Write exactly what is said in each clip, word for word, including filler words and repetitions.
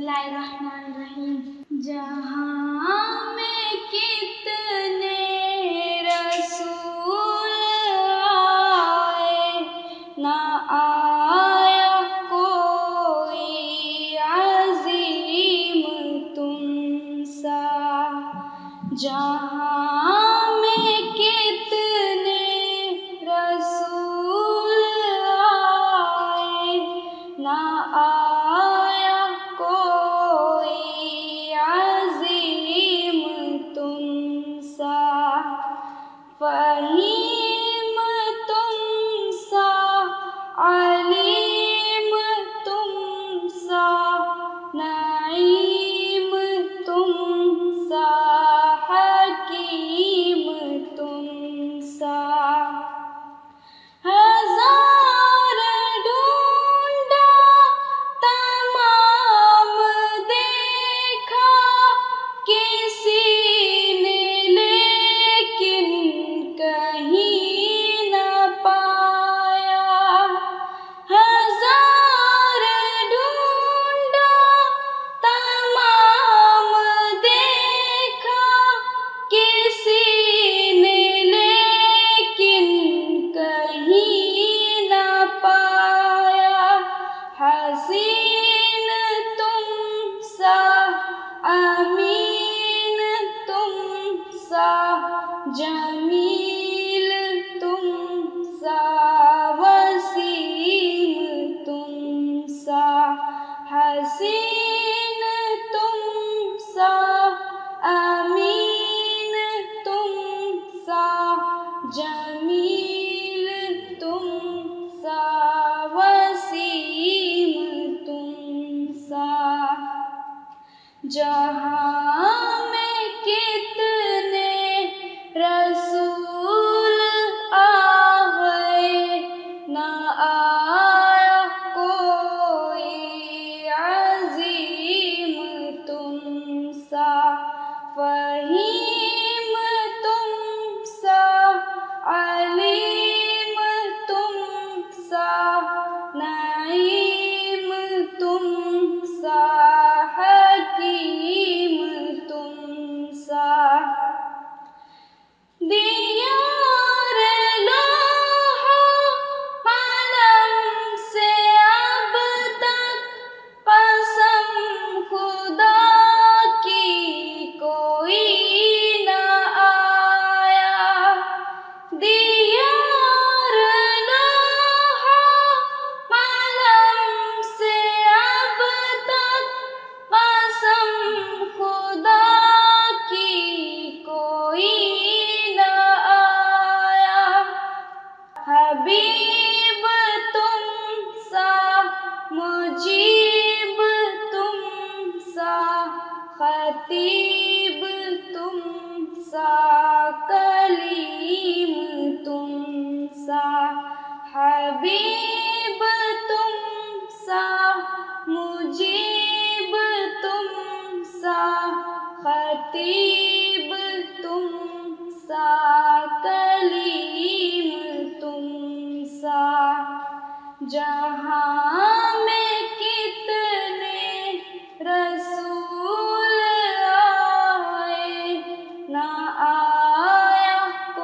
اللہ الرحمن الرحیم۔ جہاں میں کتنے رسول آئے، نہ آیا کوئی عظیم تم سا۔ جہاں میں کتنے رسول آئے، نہ آیا کوئی عظیم تم سا۔ فہیم تم سا، علیم تم سا، نعیم تم سا، حکیم تم سا۔ ہزار ڈھونڈا تمام دیکھا، کسی نے لیکن کہیں نہ پایا۔ ہزار ڈھونڈا تمام دیکھا، کسی نے لیکن کہیں نہ پایا۔ حسین تم سا، امین تم سا، جمیل تم سا، وسیم تم سا۔ حسین تم سا، امین تم سا، جمیل تم سا، وسیم تم سا۔ جہاں میں کتنے رسول آئے، نہ آیا کوئی عظیم تم سا۔ فہیم تم سا، علیم تم سا، نعیم تم سا، حکیم تم سا۔ دیار لوح و قلم سے اب تک قسم خدا کی کوئی نہ آیا۔ دیار لوح و قلم سے اب تک قسم خدا کی کوئی نہ آیا۔ حبیب تم سا، مجیب تم سا، خطیب تم سا، کلیم تم سا۔ حبیب تم سا، مجیب تم سا، خطیب تم سا، کلیم تم سا۔ جہاں میں کتنے رسول آئے، نہ آیا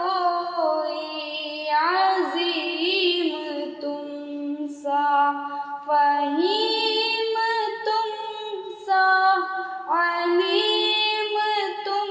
کوئی عظیم تم سا۔ فہیم تم سا، علیم تم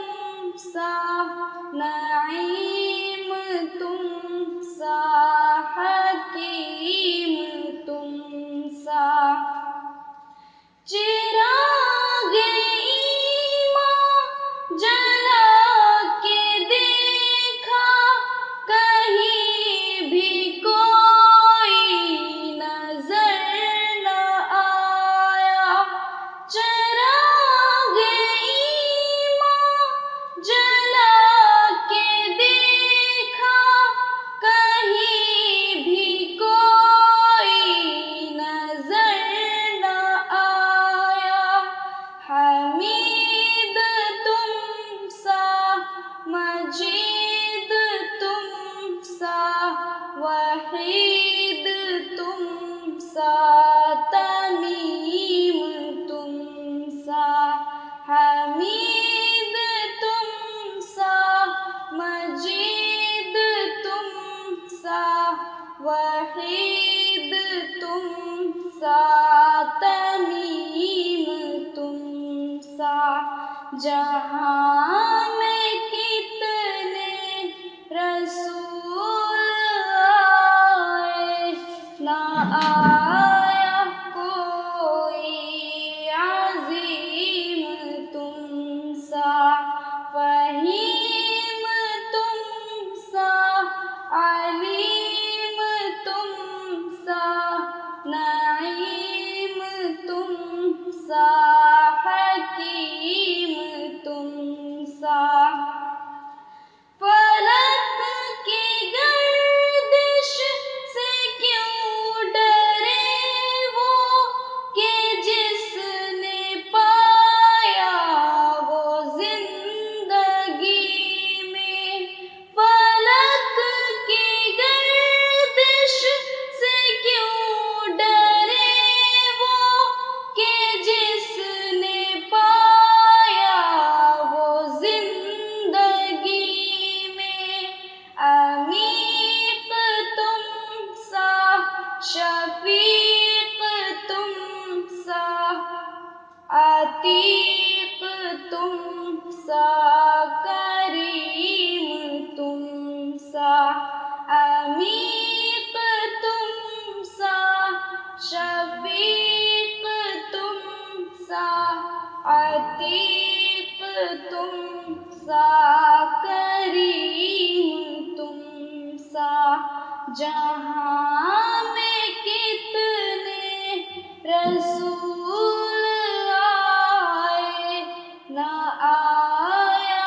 جہاں میں کتنے رسول آئے نہ آیا کوئی عظیم تم سا، فہیم تم سا، علیم تم سا، نعیم تم سا، حکیم تم سا۔ فلک کی گردش سے کیوں ڈرے وہ کہ جس نے پایا وہ زندگی میں، فلک کی گردش سے کیوں ڈرے وہ کہ جس نے پایا وہ زندگی میں، عمیق تم سا، شفیق تم سا، عتیق تم سا، کریم تم سا، عمیق تم سا، شفیق تم سا، عتیق تم سا، کریم تم سا۔ جہاں میں کتنے رسول آئے نہ آیا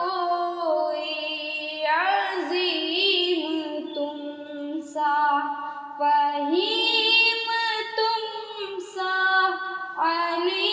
کوئی عظیم تم سا، فہیم تم سا، علی